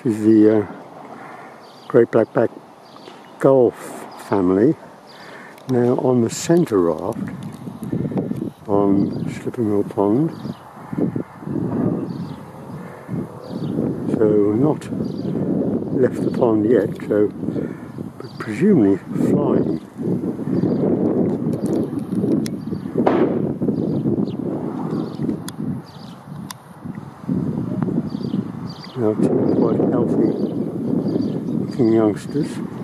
is the Great Black-backed Gull family. Now on the centre raft on Slipper Millpond, so not left the pond yet, so but presumably flying. Now two quite healthy looking youngsters.